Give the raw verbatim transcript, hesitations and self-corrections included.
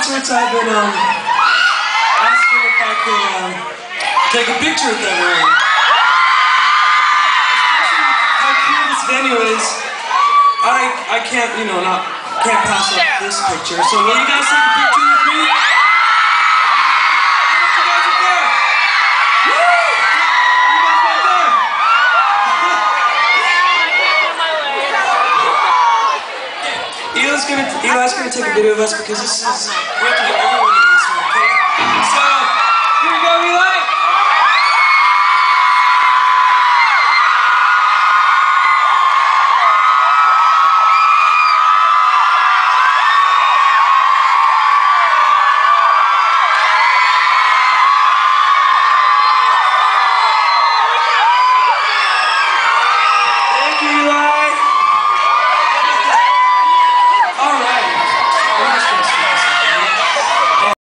concerts, I've been um, asking if I could um, take a picture with everyone. Especially how cool this venue is. I I can't, you know, not can't pass up this picture. So will you guys take a picture with me? How about you guys up there? Woo! You guys right there? Eli's gonna Eli's gonna take a video of us because this is